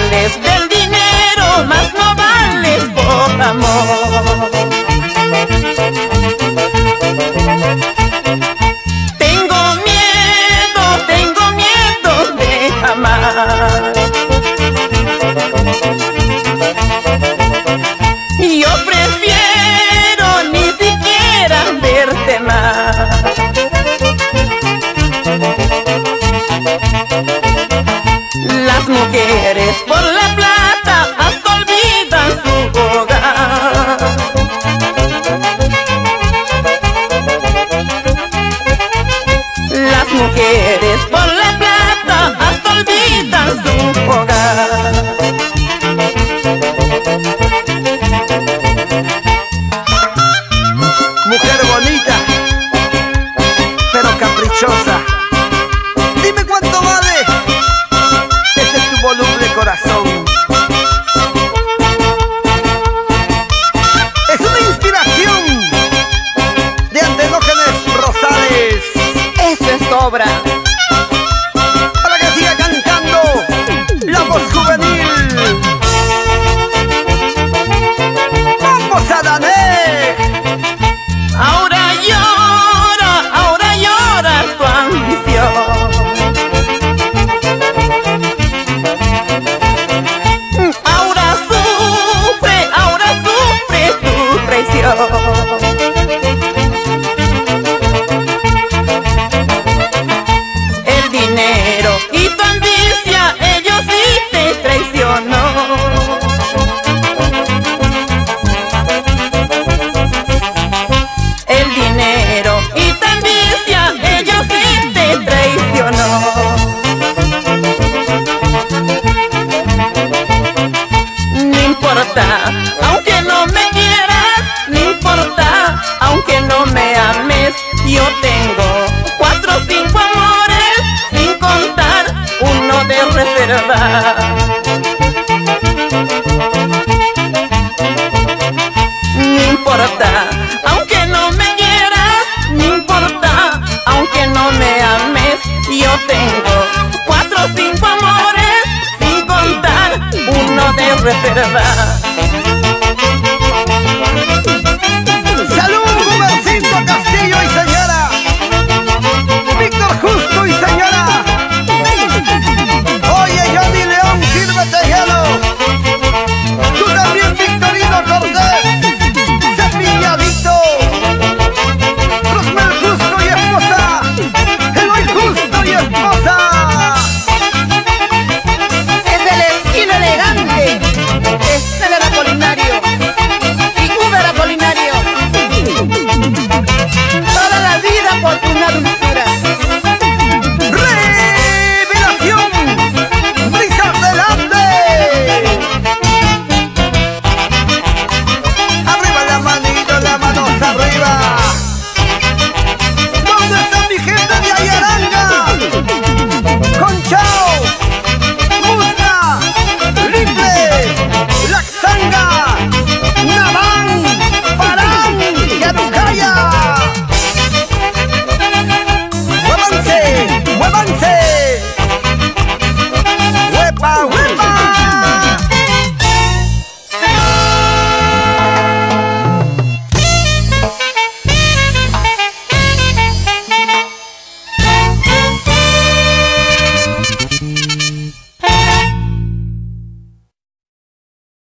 vales del dinero, más no vales por amor. Tengo miedo de amar. Yo prefiero ni siquiera verte más. Las mujeres por la plata hasta olvidan su hogar. Las mujeres por la plata hasta olvidan su hogar. Mujer bonita, pero caprichosa, dime cuánto vale ese tu voluble corazón. Es una inspiración de Antenógenes Rosales. Eso es obra. Para que siga cantando la voz juvenil. ¡Vamos a Dané! Ahora llora tu ambición. Ahora sufre tu traición. El dinero y tu ambición, ellos sí te traicionó. El dinero y tu ambición, ellos sí te traicionó. No importa, aunque no me quieras, no importa, aunque no me ames, yo tengo 4 o 5 amores, sin contar uno de reserva.